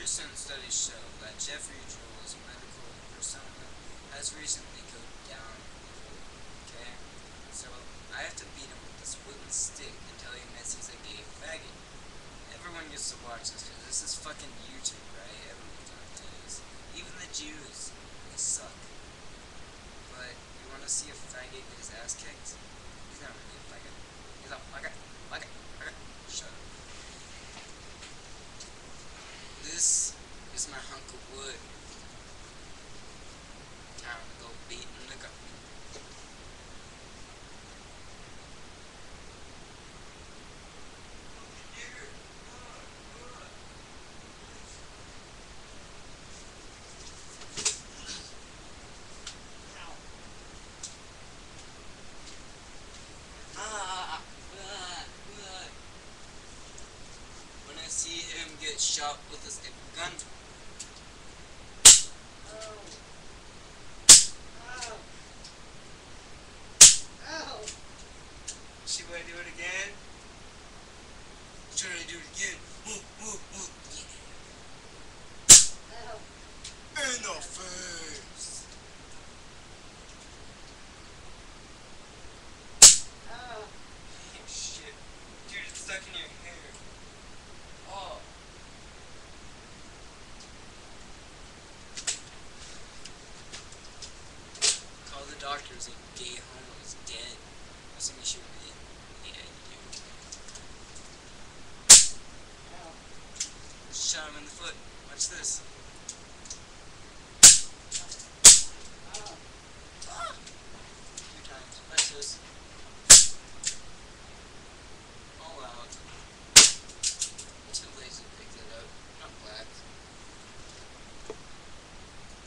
Recent studies show that Jeffrey Jewell's medical persona has recently gone down. Okay? So, I have to beat him with this wooden stick until he admits he's a gay faggot. Everyone gets to watch this because this is fucking YouTube, right? Everyone's on this. Even the Jews. They suck. But, you wanna see a faggot get his ass kicked? He's not really a faggot. He's a faggot. Shut up. This is my hunk of wood. Time to go beat in the gun. When I see him get shot with this gun. Should I do it again? Should I do it again? Yeah. In the face. Oh shit. Dude, it's stuck in your hair. Oh. Call the doctors, a gay homo is dead. I think you should read it. Yeah, you do. Shot him in the foot. Watch this.